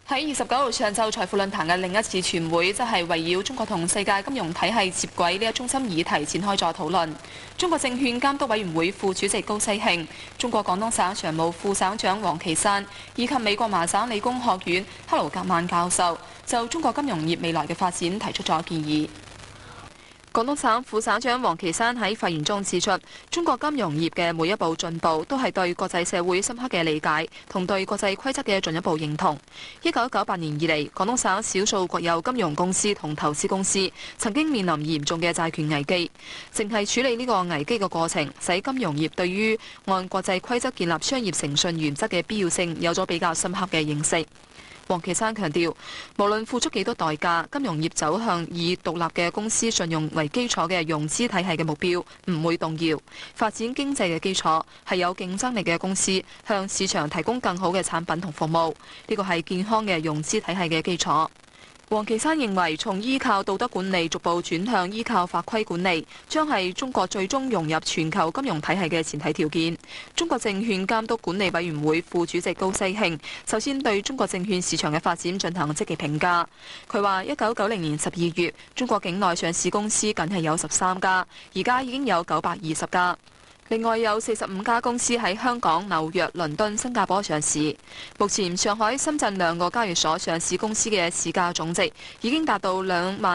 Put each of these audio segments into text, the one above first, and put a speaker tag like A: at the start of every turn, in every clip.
A: 喺29號上晝財富論壇嘅另一次全會，則係圍繞中國同世界金融體系接軌呢一中心議題展開咗討論。中國證券監督委員會副主席高西慶、中國廣東省常務副省長王岐山以及美國麻省理工學院克勞格曼教授就中國金融業未來嘅發展提出咗建議。廣東省副省長王岐山喺發言中指出，中國金融業嘅每一步進步都係對國際社會深刻嘅理解同對國際規則嘅進一步認同。1998年以嚟，廣東省少數國有金融公司同投資公司曾經面臨嚴重嘅債權危機，淨係處理呢個危機嘅過程，使金融業對於按國際規則建立商業誠信原則嘅必要性有咗比較深刻嘅認識。王岐山強調，無論付出幾多代價，金融業走向以獨立嘅公司信用為基礎嘅融資體系嘅目標唔會動搖。發展經濟嘅基礎係有競爭力嘅公司向市場提供更好嘅產品同服務，呢個係健康嘅融資體系嘅基礎。王岐山認為，從依靠道德管理逐步轉向依靠法規管理，將係中國最終融入全球金融體系嘅前提條件。中國證券監督管理委員會副主席高西慶首先對中國證券市場嘅發展進行積極評價。佢話：1990年12月，中國境內上市公司僅係有13家，而家已經有920家。另外有45家公司喺香港、紐約、倫敦、新加坡上市。目前上海、深圳兩個交易所上市公司嘅市價總值已經達到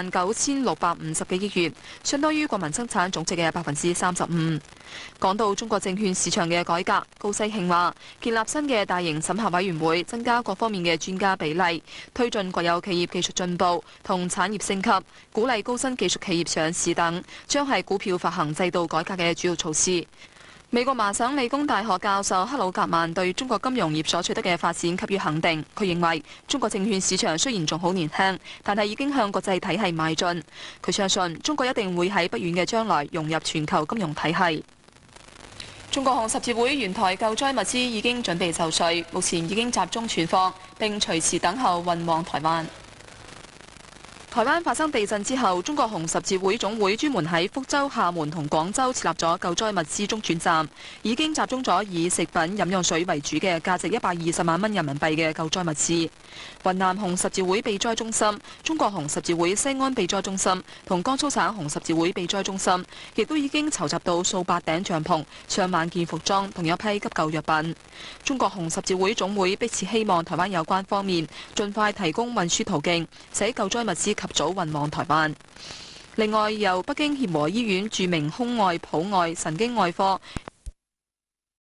A: 29,650幾億元，相當於國民生產總值嘅35%。講到中國證券市場嘅改革，高西慶話：建立新嘅大型審核委員會，增加各方面嘅專家比例，推進國有企業技術進步同產業升級，鼓勵高新技術企業上市等，將係股票發行制度改革嘅主要措施。美國麻省理工大學教授克魯格曼對中國金融業所取得嘅發展給予肯定。佢認為中國證券市場雖然仲好年輕，但係已經向國際體系邁進。佢相信中國一定會喺不遠嘅將來融入全球金融體系。中國紅十字會圓台救災物資已經準備就緒，目前已經集中存放並隨時等候運往台灣。台灣發生地震之後，中國紅十字會總會專門喺福州、廈門同廣州設立咗救災物資中轉站，已經集中咗以食品、飲用水為主嘅價值120萬蚊人民幣嘅救災物資。雲南紅十字會避災中心、中國紅十字會西安避災中心同江蘇省紅十字會避災中心，亦都已經籌集到數百頂帳篷、上萬件服裝同一批急救藥品。中國紅十字會總會迫切希望台灣有關方面盡快提供運輸途徑，使救災物資及早運往台灣。另外，由北京協和醫院著名胸外、普外、神經外科